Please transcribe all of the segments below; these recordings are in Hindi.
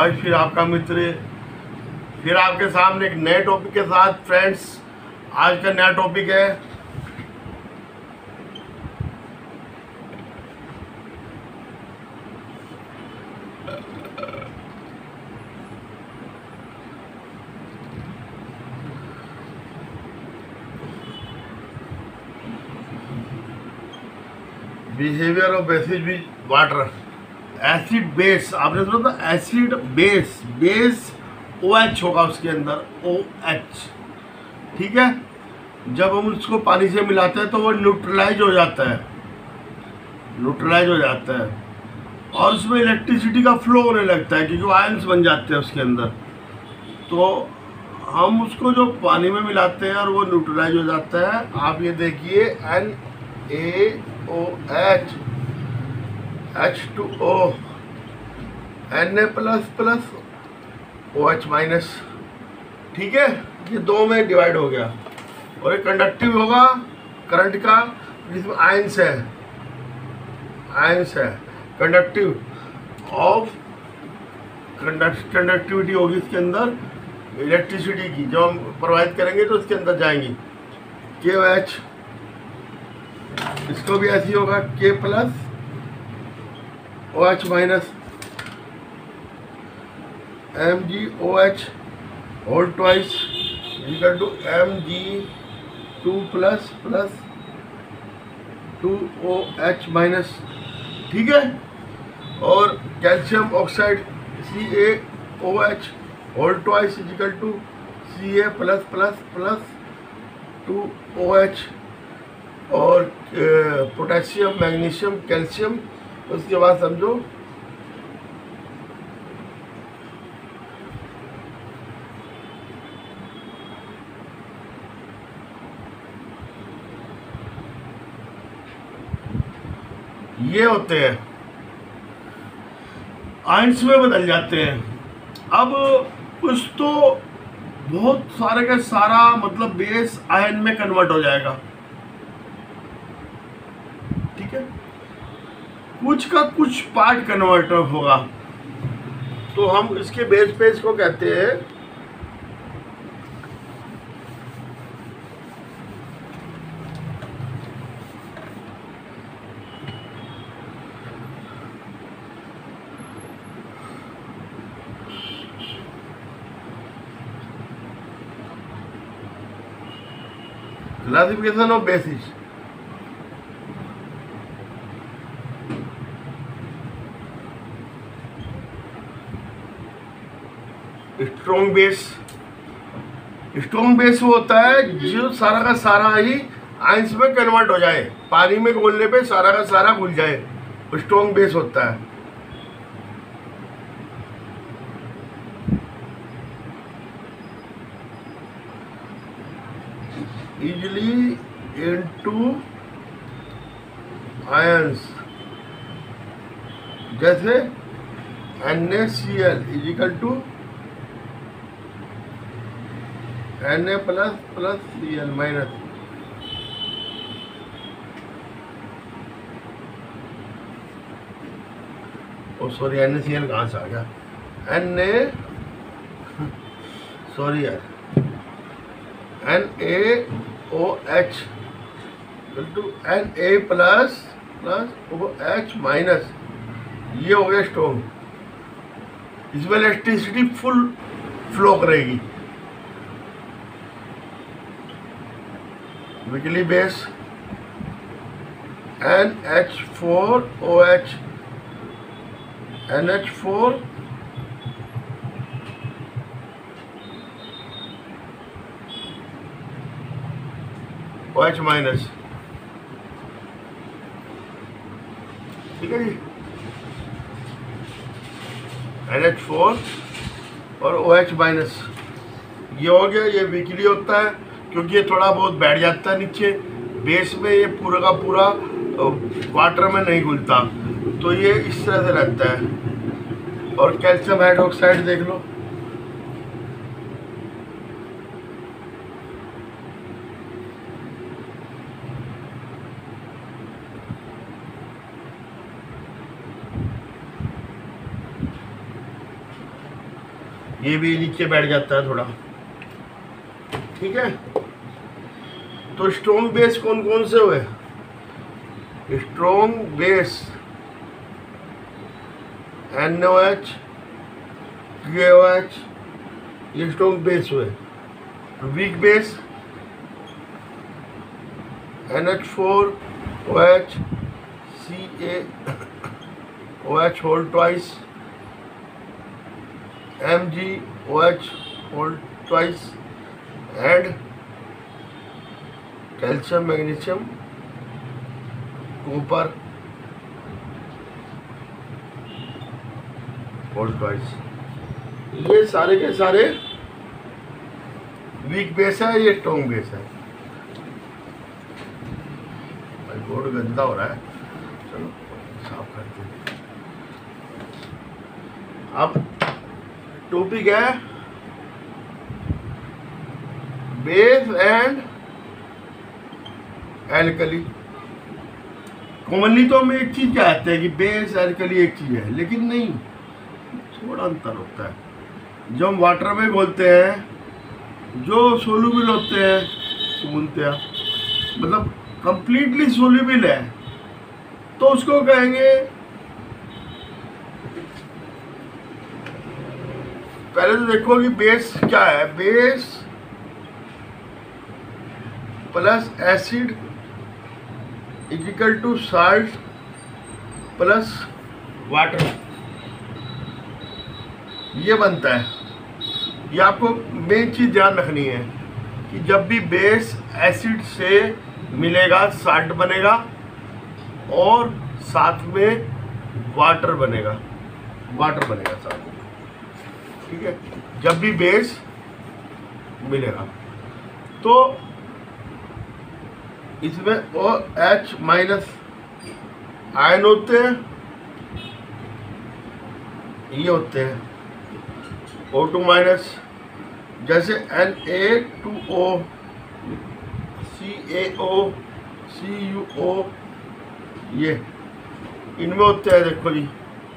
आज फिर आपका मित्र फिर आपके सामने एक नए टॉपिक के साथ। फ्रेंड्स, आज का नया टॉपिक है behaviour of bases with water. Acid base, आपने सुना था एसिड बेस, बेस OH होगा उसके अंदर, OH। ठीक है, जब हम उसको पानी से मिलाते हैं तो वो न्यूट्रलाइज हो जाता है, न्यूट्रलाइज हो जाता है और उसमें इलेक्ट्रिसिटी का फ्लो होने लगता है क्योंकि आयंस बन जाते हैं उसके अंदर। तो हम उसको जो पानी में मिलाते हैं और वो न्यूट्रलाइज हो जाता है। आप ये देखिए NaOH H2O Na++ OH minus. ठीक है, ये दो में डिवाइड हो गया और ये कंडक्टिव होगा करंट का, जिसमें आयंस है, आयंस है कंडक्टिव ऑफ कंडक्टिविटी होगी इसके अंदर इलेक्ट्रिसिटी की, जो हम प्रोवाइड करेंगे तो उसके अंदर जाएंगी। KOH, इसको भी ऐसी होगा K+ OH minus MgOH whole twice equal to Mg2+ 2OH minus. ठीक है, और calcium oxide CaOH whole twice equal to Ca++ 2OH, और पोटेशियम, मैग्नीशियम, कैल्शियम। उसके बाद समझो ये होते हैं, आयंस में बदल जाते हैं। अब कुछ तो बहुत सारे का सारा मतलब बेस आयन में कन्वर्ट हो जाएगा। ठीक है, कुछ का कुछ पार्ट कन्वर्ट होगा, तो हम इसके बेस पे इसको कहते हैं classification of bases. Strong base, strong base वो होता है जो सारा का सारा ही आयंस में कन्वर्ट हो जाए, पानी में घोलने पे सारा का सारा घुल जाए, स्ट्रॉन्ग बेस होता है। इजली इनटू आयंस, जैसे NaCl equal to Na++ Cl minus. ओ सॉरी, NaCl कहाँ से आ गया? सॉरी यार, NaOH to Na++ OH minus. ये हो गया स्ट्रॉन्ग, इसमें इलेक्ट्रिसिटी फुल फ्लो करेगी। Weakly base NH4OH NH4 OH minus. ठीक है जी, NH4 और OH माइनस ये हो गया। ये वीकली होता है क्योंकि ये थोड़ा बहुत बैठ जाता है नीचे बेस में, ये पूरा का पूरा वाटर में नहीं घुलता, तो ये इस तरह से रहता है। और कैल्शियम हाइड्रोक्साइड देख लो, ये भी नीचे बैठ जाता है थोड़ा, ठीक है। तो स्ट्रॉन्ग बेस कौन कौन से हुए? स्ट्रॉन्ग बेस NaOH, KOH, ये स्ट्रॉन्ग बेस हुए। Weak base NH4OH, CaOH whole twice, MgOH whole twice, and calcium, magnesium, copper whole twice। ये सारे के सारे वीक बेस है, ये स्ट्रॉन्ग बेस है। बोर्ड गंदा हो रहा है, चलो साफ करते हैं। अब टॉपिक है बेस एंड एल्कली। कॉमनली तो हम एक चीज कहते हैं कि बेस एल्कली एक चीज है, लेकिन नहीं, थोड़ा अंतर होता है। जो हम वाटर में बोलते हैं, जो सोल्यूबल होते हैं पूर्णतया, मतलब कंप्लीटली सोल्यूबल है, तो उसको कहेंगे, पहले तो देखो कि बेस क्या है। Base plus acid equal to salt plus water, ये बनता है। ये आपको मेन चीज ध्यान रखनी है कि जब भी बेस एसिड से मिलेगा साल्ट बनेगा और साथ में वाटर बनेगा साथ में, ठीक है। जब भी बेस मिलेगा तो इसमें OH माइनस आयन होते हैं, ये होते हैं O2 माइनस, जैसे Na2O, CaO, CuO, ये इनमें होते हैं। देखो जी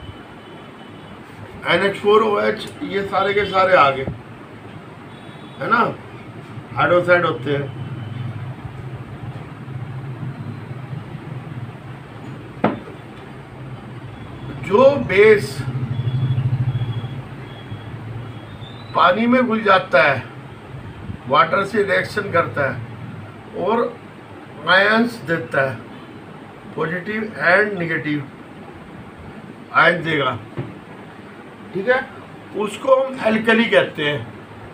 NH4OH, ये सारे के सारे आगे है ना, हाइड्रोक्साइड होते हैं। जो बेस पानी में घुल जाता है, वाटर से रिएक्शन करता है और आयंस देता है, पॉजिटिव एंड नेगेटिव आयन देगा, ठीक है, उसको हम एल्कली कहते हैं,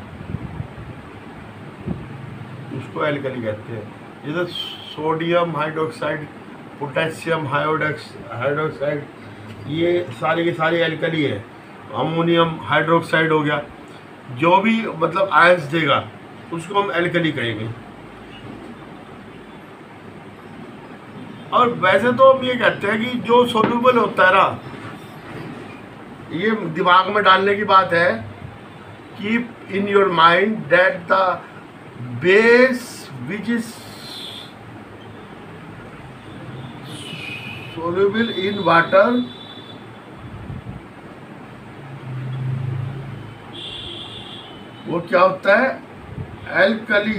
उसको एल्कली कहते हैं। जैसे सोडियम हाइड्रोक्साइड, पोटेशियम हाइड्रोक्साइड, ये सारी की सारी एल्कली है। अमोनियम हाइड्रोक्साइड हो गया, जो भी मतलब आयंस देगा उसको हम एल्कली कहेंगे। और वैसे तो हम ये कहते हैं कि जो सोल्यूबल होता है ना, ये दिमाग में डालने की बात है, keep in your mind that the base which is soluble in water वो क्या होता है? एल्कली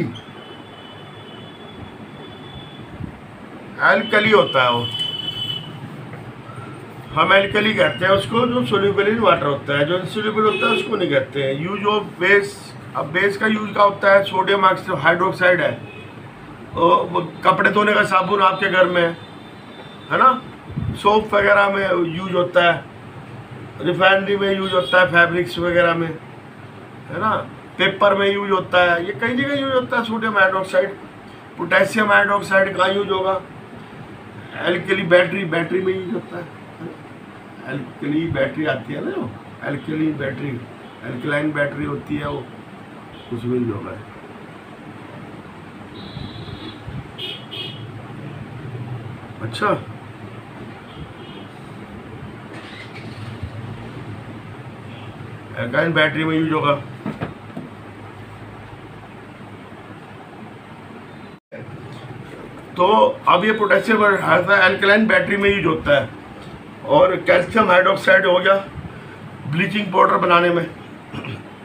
होता है वो। हम एल्कली कहते हैं उसको, जो सोल्यूबल इन वाटर होता है। जो इनसोल्यूबल होता है उसको नहीं कहते हैं। यूज ऑफ बेस, अब बेस का यूज क्या होता है? सोडियम हाइड्रोक्साइड है, वो कपड़े धोने का साबुन आपके घर में है ना, सोप वगैरह में यूज होता है, रिफाइनरी में यूज होता है, फैब्रिक्स वगैरह में है ना, पेपर में यूज होता है, ये कई जगह यूज होता है सोडियम हाइड्रोक्साइड। पोटेशियम हाइड्रोक्साइड का यूज होगा। एल्कली बैटरी में यूज होता है। एल्कली बैटरी आती है ना, जो एल्कली बैटरी, एल्कलाइन बैटरी होती है, वो उसमें यूज होगा। अच्छा, एल्कलाइन बैटरी में यूज होगा। तो अब ये पोटेशियम एल्कलाइन बैटरी में यूज होता है। और कैल्शियम हाइड्रोक्साइड हो गया ब्लीचिंग पाउडर बनाने में,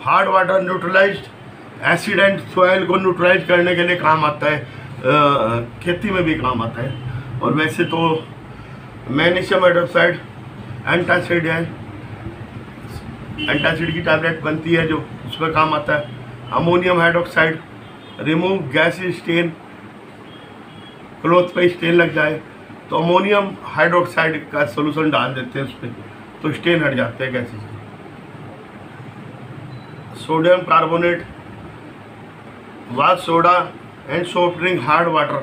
hard water neutralized, acid and soil को न्यूट्रलाइज करने के लिए काम आता है, खेती में भी काम आता है। और वैसे तो मैग्नीशियम हाइड्रोक्साइड एंटासिड है, एंटासिड की टैबलेट बनती है जो उसमें काम आता है। Ammonium hydroxide remove gas stain, cloth पे स्टेन लग जाए तो अमोनियम हाइड्रोक्साइड का सोल्यूशन डाल देते हैं उस पर, तो स्टेन हट जाते हैं गैसेस के। Sodium carbonate wash soda and soft drink hard water,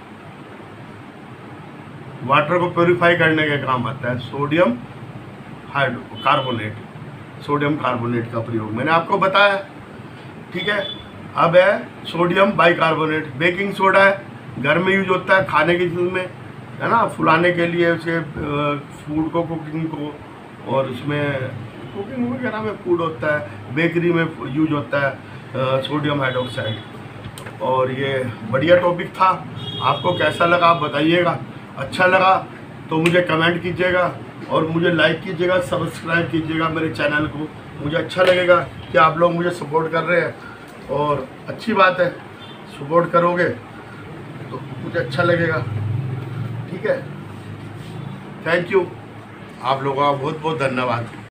water को प्योरीफाई करने के काम आता है। सोडियम कार्बोनेट, सोडियम कार्बोनेट का प्रयोग मैंने आपको बताया, ठीक है। अब है सोडियम बाइकार्बोनेट, बेकिंग सोडा है, घर में यूज होता है खाने की चीज़ में, है ना, फुलाने के लिए उसे फूड को, कुकिंग को, और उसमें कुकिंग वगैरह में फूड होता है, बेकरी में यूज होता है सोडियम हाइड्रोक्साइड। और ये बढ़िया टॉपिक था, आपको कैसा लगा आप बताइएगा। अच्छा लगा तो मुझे कमेंट कीजिएगा और मुझे लाइक कीजिएगा, सब्सक्राइब कीजिएगा मेरे चैनल को। मुझे अच्छा लगेगा कि आप लोग मुझे सपोर्ट कर रहे हैं, और अच्छी बात है, सपोर्ट करोगे तो मुझे अच्छा लगेगा, ठीक है। थैंक यू, आप लोगों का बहुत बहुत धन्यवाद।